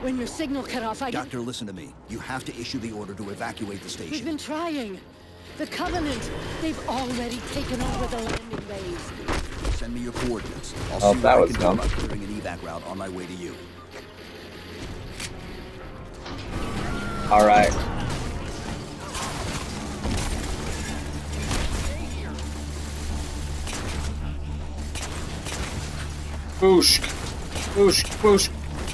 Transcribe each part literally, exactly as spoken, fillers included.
When your signal cut off, I... Doctor, listen to me. You have to issue the order to evacuate the station. We've been trying. The Covenant, they've already taken over the landing bays. Send me your coordinates. I'll Oh, see that what I was can dumb. do about clearing an evac route on my way to you. All right. Boosh. Boosh. Boosh.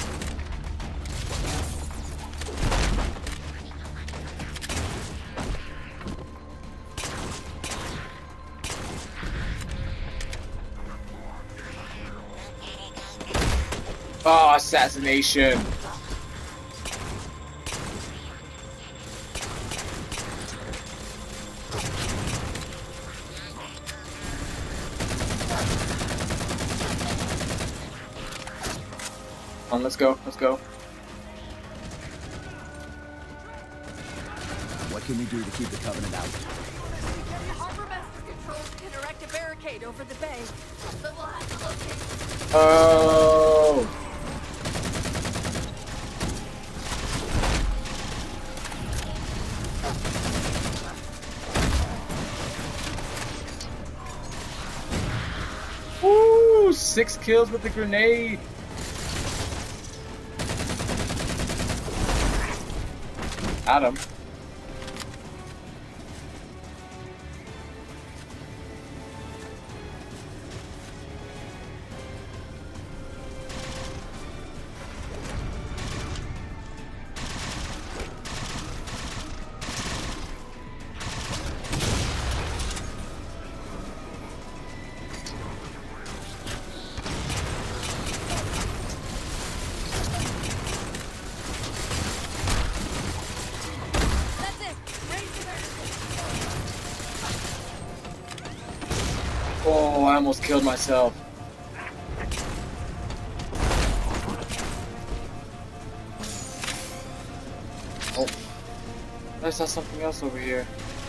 Oh, assassination. Come on, let's go, let's go. What can we do to keep the Covenant out? Harbor Master Controls can erect a barricade over the bay, but we'll have to locate. Oh. Woo! Six kills with the grenade. Got him. Oh, I almost killed myself. Oh, I saw something else over here.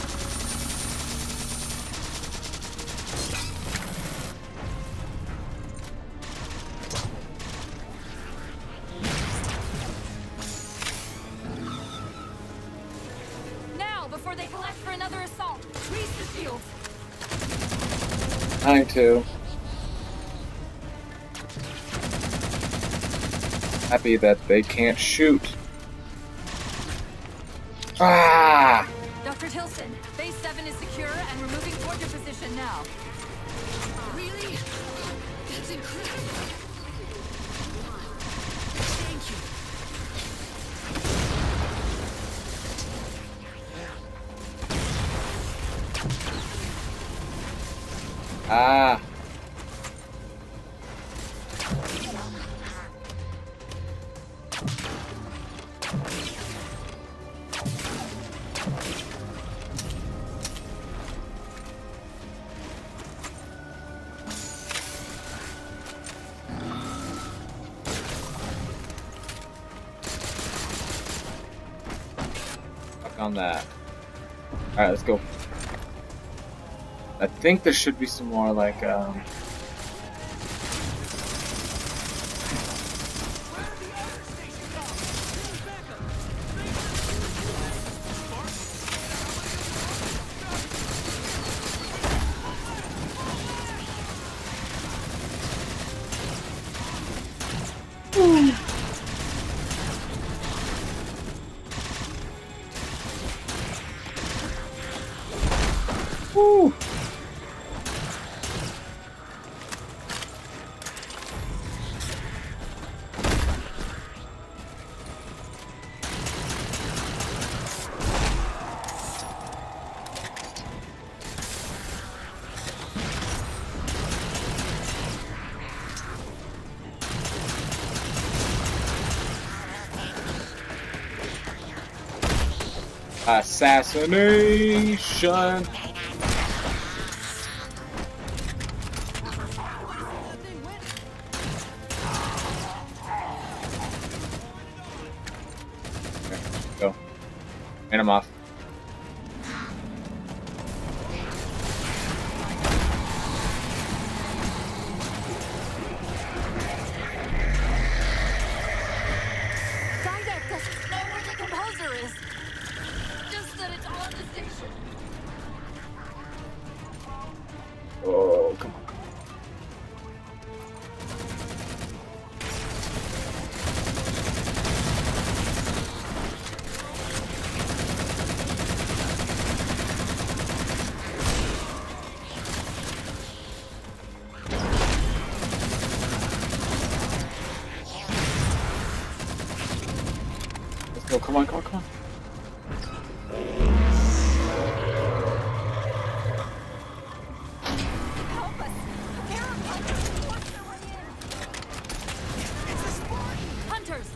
Now, before they collect for another assault, freeze the shields. Trying to. Happy that they can't shoot. Ah! Doctor Tilson, base seven is secure and we're moving toward your position now. Really? That's incredible. Thank you. Ah! Fuck on that. Alright, let's go. I think there should be some more like um Woo! Assassination! Okay, go. And I'm off. Oh, come on, come on, come on. Help us! There are hunters! Force their way in! It's a Spartan! Hunters!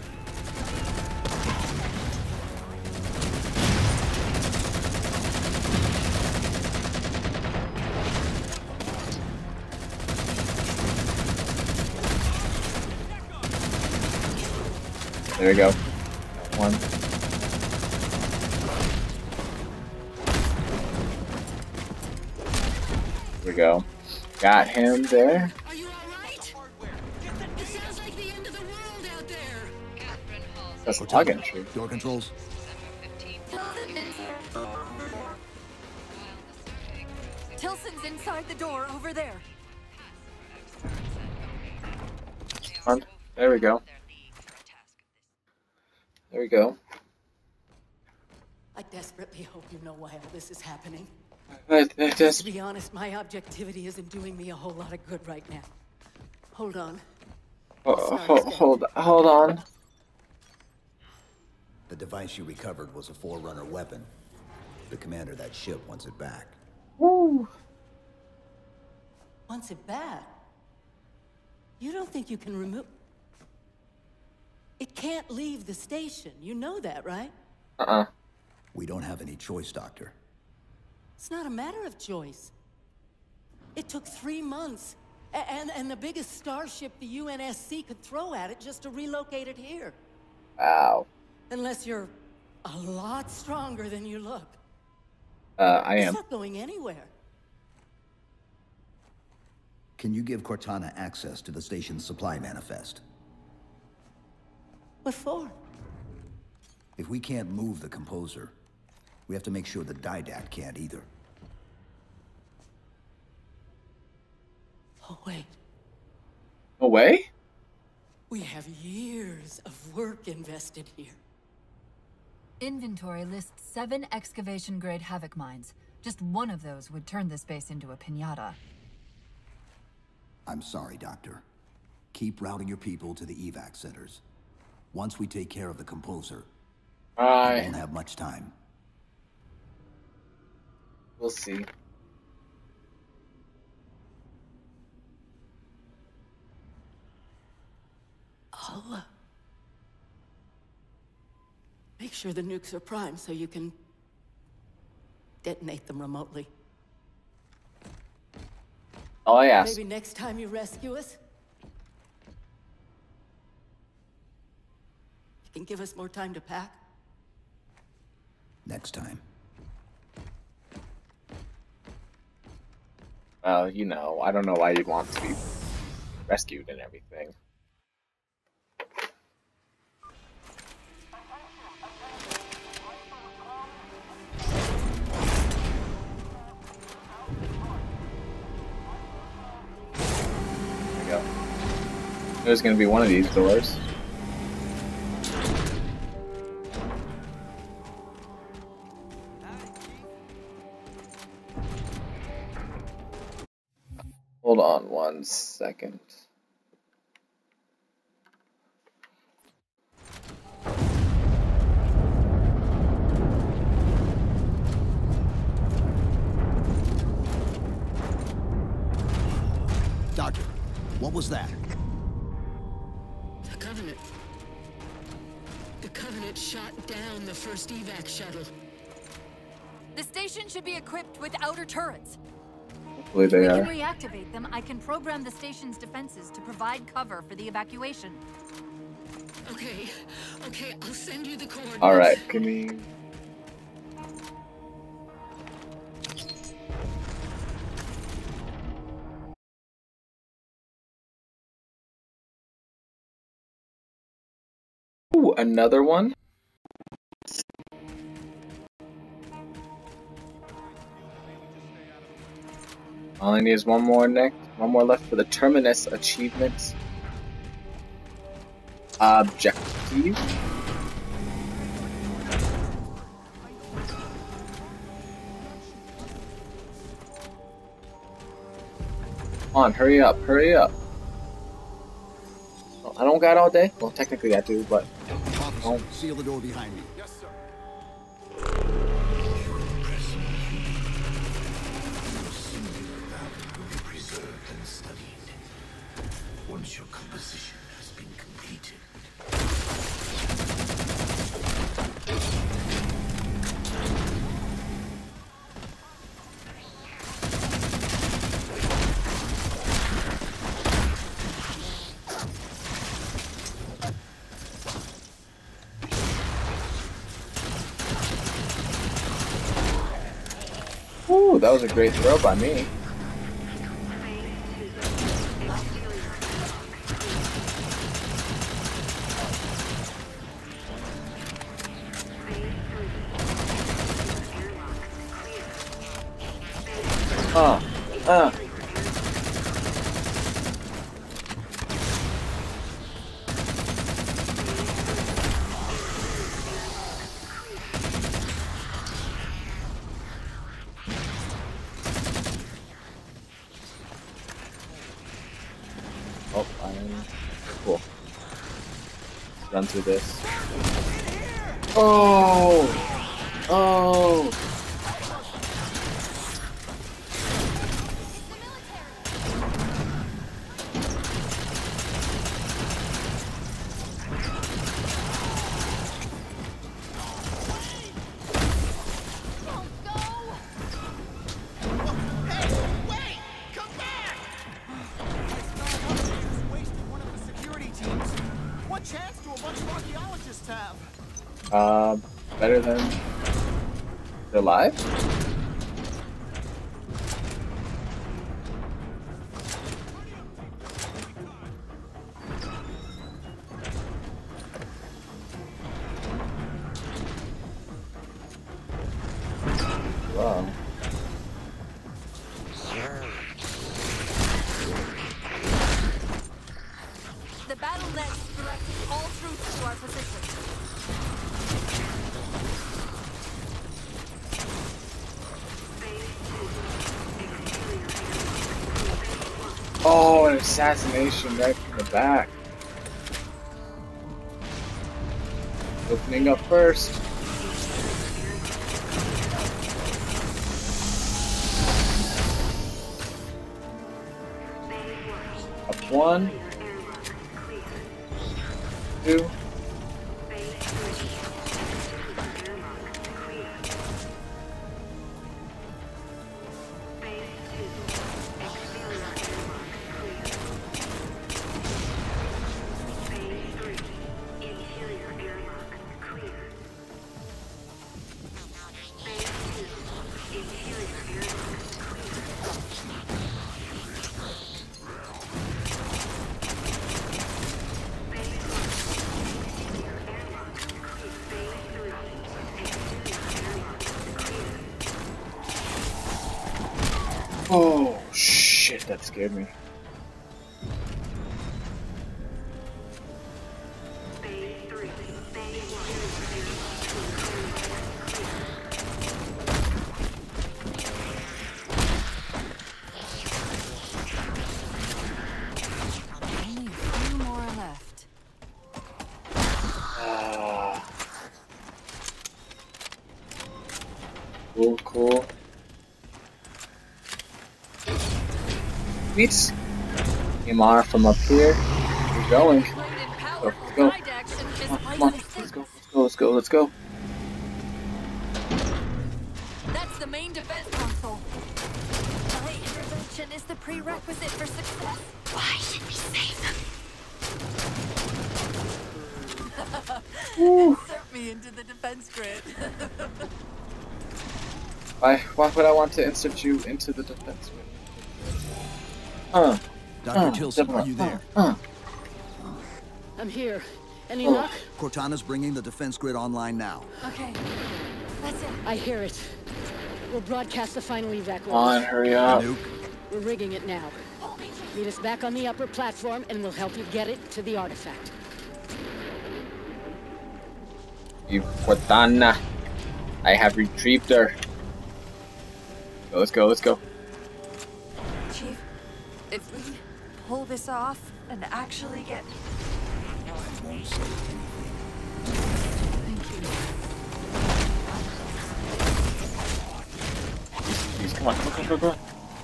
There we go. One. There we go. Got him there. Are you alright? It sounds like the end of the world out there. That's a log entry. Door controls. Tilson's inside the door over there. Come on. There we go. There we go. I desperately hope you know why all this is happening. I, I To just. be honest, my objectivity isn't doing me a whole lot of good right now. Hold on. Oh, hold, hold, hold on. The device you recovered was a Forerunner weapon. The commander of that ship wants it back. Woo. Wants it back? You don't think you can remove... It can't leave the station. You know that, right? Uh-uh. We don't have any choice, Doctor. It's not a matter of choice. It took three months. A and, and the biggest starship the U N S C could throw at it just to relocate it here. Wow. Unless you're a lot stronger than you look. Uh, I It's am. not going anywhere. Can you give Cortana access to the station's supply manifest? What for? If we can't move the composer, we have to make sure the Didact can't either. Oh, wait. Away? We have years of work invested here. Inventory lists seven excavation-grade Havoc mines. Just one of those would turn this base into a piñata. I'm sorry, Doctor. Keep routing your people to the evac centers. Once we take care of the composer, we I. won't have much time. We'll see. I'll, uh, make sure the nukes are primed so you can detonate them remotely. All I ask. Maybe next time you rescue us, you can give us more time to pack. Next time. Well, you know, I don't know why you'd want to be rescued and everything. There we go. There's gonna be one of these doors. Hold on one second. Doctor, what was that? The Covenant. The Covenant shot down the first evac shuttle. The station should be equipped with outer turrets. Hopefully they We are. can reactivate them. I can program the station's defenses to provide cover for the evacuation. Okay, okay, I'll send you the coordinates. Alright, give me. Ooh, another one? All I need is one more next, one more left for the Terminus achievement. Objective. Come on, hurry up, hurry up. Well, I don't got all day. Well, technically I do, but. Oh. seal the door behind me. Yes, sir. Preserved and studied. Once your composition has been completed. Ooh, that was a great throw by me. Uh, uh. Oh, I'm cool. Run through this. Oh! Oh! Uh, better than they're alive? Wow. The battle net is directing all troops to our position. Oh, an assassination right from the back. Opening up first. Up one. Two. Oh shit, that scared me. Only a few more left. Ah. Cool, cool. Meets Imar from up here. We're going. Let's go. Come on, come on. Let's go. Let's go. Let's go. That's the main defense console. My intervention is the prerequisite for success. Why should we save them? Insert me into the defense grid. Why? Why would I want to insert you into the defense? Uh, Doctor uh, Tilson, are you there? Uh, I'm here. Any Oh. luck? Cortana's bringing the defense grid online now. Okay, that's it. I hear it. We'll broadcast the final evac Come on, orders. hurry up. Nuke. We're rigging it now. Meet us back on the upper platform, and we'll help you get it to the artifact. You Cortana. I have retrieved her. Let's go, let's go. Chief, if we pull this off and actually get... I won't say anything. Go, go.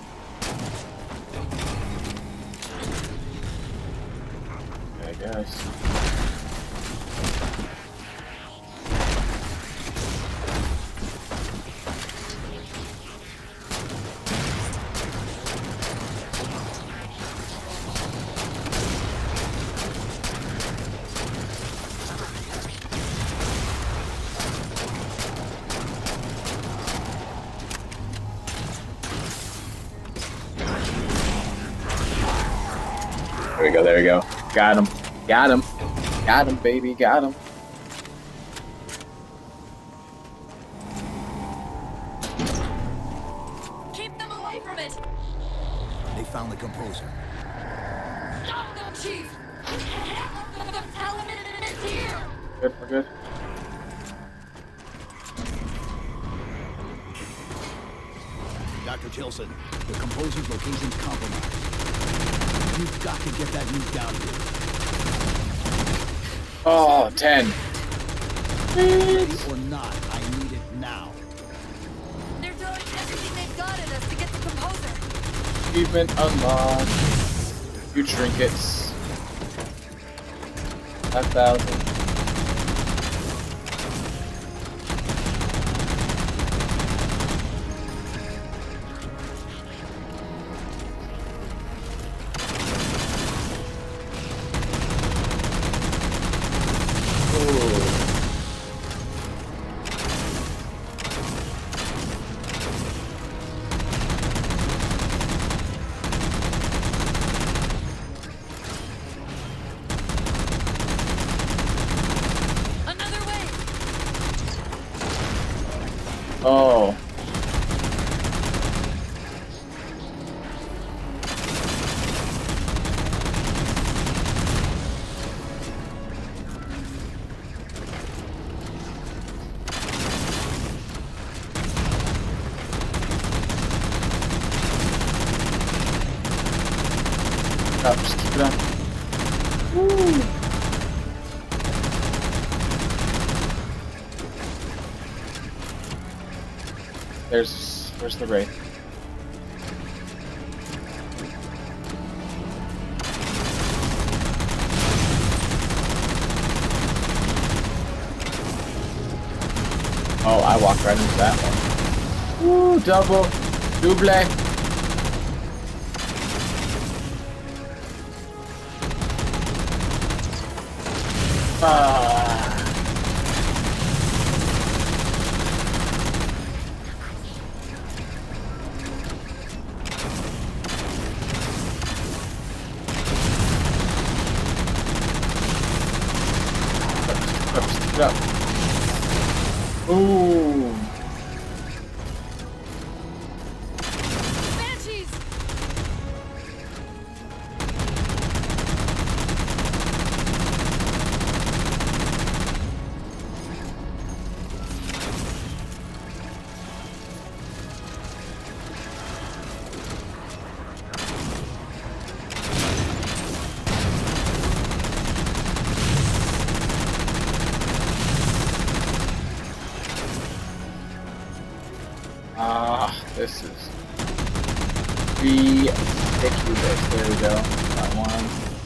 I guess. There we go, there we go. Got him. Got him. Got him, baby. Got him. Keep them away from it! They found the composer. Stop them, Chief! Tell him it's here! Good, we're good. Doctor Tilson, the composer's location's compromised. You've got to get that nuke down here. Oh, ten. Ready or not, I need it now. They're throwing everything they've got at us to get the composer. Achievement unlocked. Few trinkets. Five thousand. Oh. Up, just keep it up. Woo. There's, where's the wraith? Oh, I walked right into that one. Woo, double, double. Ah. Up. Ooh. Banshees! Ah, this is ridiculous. There we go. That one.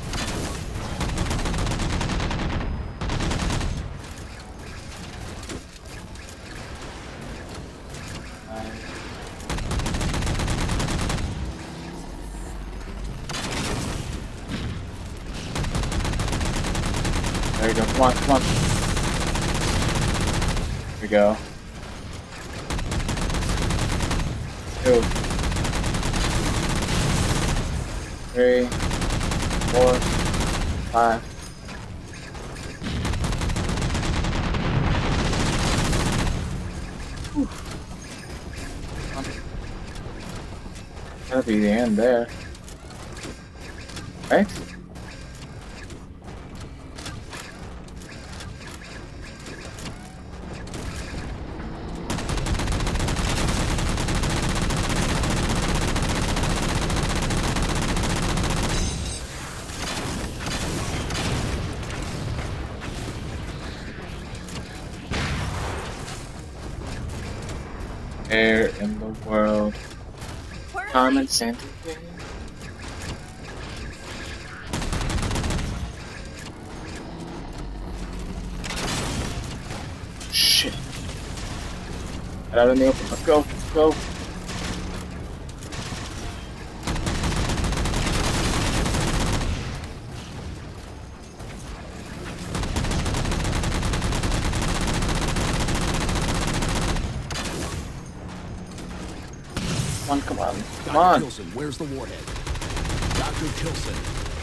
There you go. Come on, come on. There we go. Two, three, four, five. Whew. Gotta be the end there, right? Air in the world. Carmen Santa. Shit. Get out in the open. Let's go. Let's go. Come on, come on, come on. Doctor Kilson, where's the warhead? Doctor Kilson.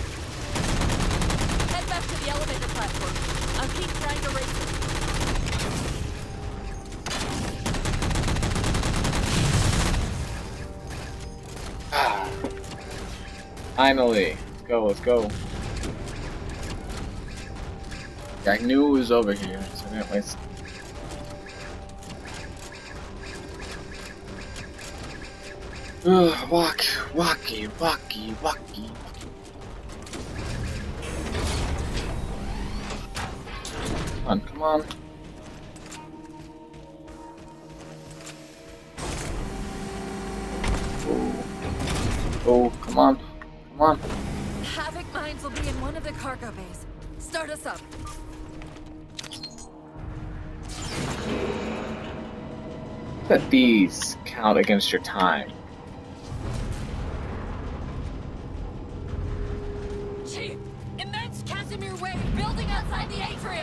Head back to the elevator platform. I'll keep trying to raise it. Ah. Finally. Let's go, let's go. I knew it was over here, so I didn't waste. Ugh, walk, walkie, walkie, walkie, walkie. Come on, come on. Oh, oh, come on, come on. Havoc mines will be in one of the cargo bays. Start us up. Let these count against your time. Chief, immense Casimir wave building outside the atrium.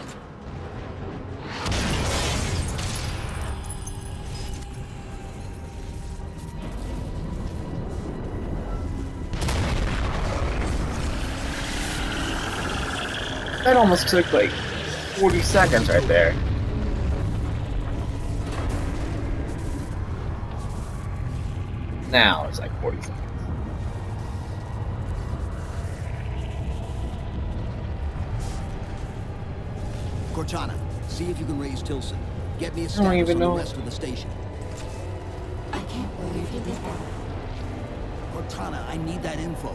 That almost took like forty seconds right there. Now it's like forty seconds. Cortana, see if you can raise Tilson. Get me a I don't status even on the know. rest of the station. I can't believe you did that. Cortana, I need that info.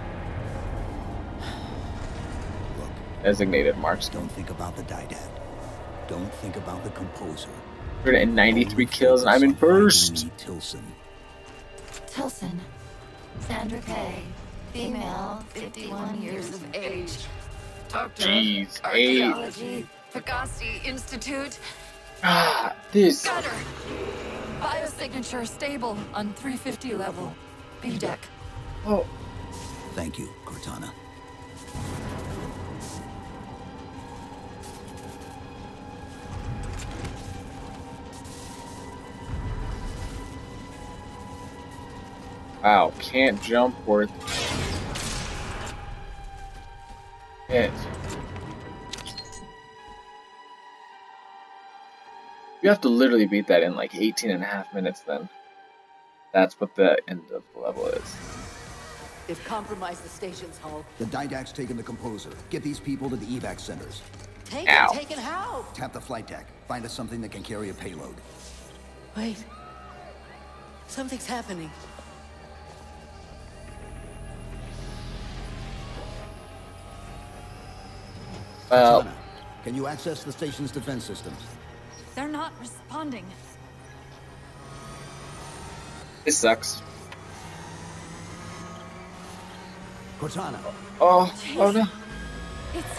Look, Designated marks. don't think about the Didact. Don't think about the composer. one hundred ninety-three kills and I'm in first. Tilson. Tilson. Sandra Kay. Female, fifty-one years of age. Doctor. Jeez, age. Archaeology. Pegasi Institute. Ah, this. Got her. Biosignature stable on three fifty level. B deck. Oh, Thank you, Cortana. wow, can't jump worth it. You have to literally beat that in like eighteen and a half minutes then. That's what the end of the level is. They've compromised the station's hull. The Didact's taken the composer. Get these people to the evac centers. Taken, Ow. taken how? Tap the flight deck. Find us something that can carry a payload. Wait. Something's happening. Well, Cortana, can you access the station's defense systems? They're not responding. this sucks. Cortana, Oh, oh no. It's...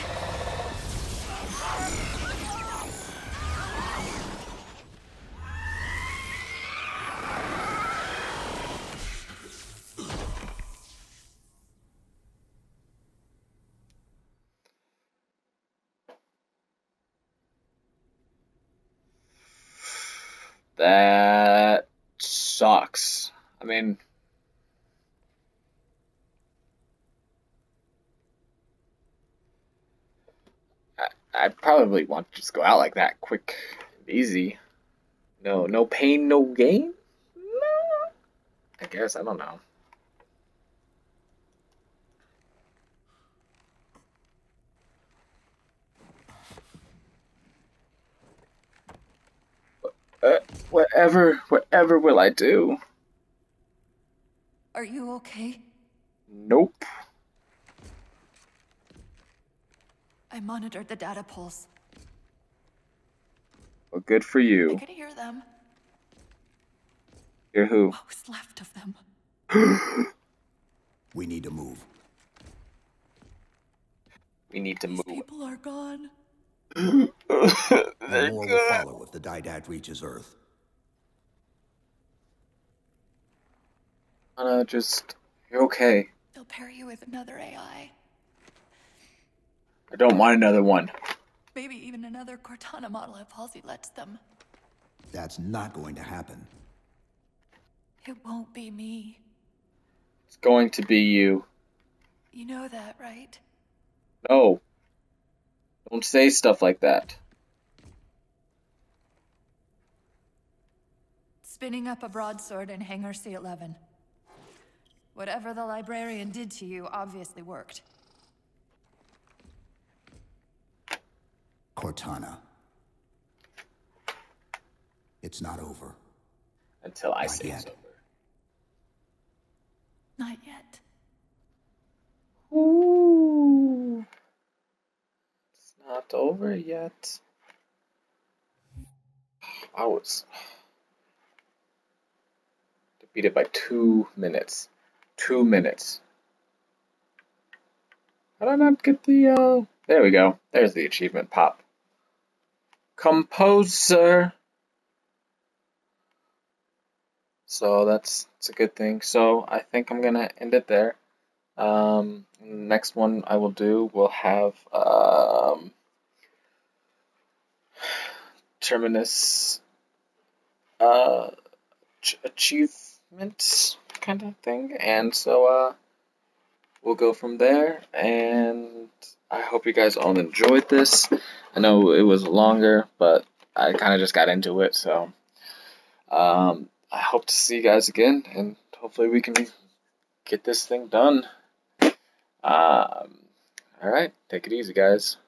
That sucks. I mean, I, I probably want to just go out like that, quick and easy. No, no pain, no gain? No. I guess, I don't know. Uh, whatever, whatever will I do? Are you okay? Nope. I monitored the data pulse. Well, good for I you. could hear them. You're who? What was left of them? We need to move. We need to move. People are gone. And They're more will good. follow if the Didact reaches Earth. Anna, just, you're okay. They'll pair you with another A I. I don't want another one. Maybe even another Cortana model if Halsey lets them. That's not going to happen. It won't be me. It's going to be you. You know that, right? No. Don't say stuff like that. Spinning up a broadsword in Hangar C eleven. Whatever the librarian did to you obviously worked. Cortana. It's not over. Until I Not say yet. it's over. Not yet. Ooh. It's not over yet. I was defeated by two minutes. Two minutes. How did I not get the, uh... There we go. There's the achievement pop. Composer. So that's, that's a good thing. So I think I'm gonna end it there. Um, next one I will do will have um, Terminus uh, ch achievements kind of thing, and so uh, we'll go from there. And I hope you guys all enjoyed this. I know it was longer, but I kind of just got into it, so um, I hope to see you guys again, and hopefully we can get this thing done. Um, all right, take it easy, guys.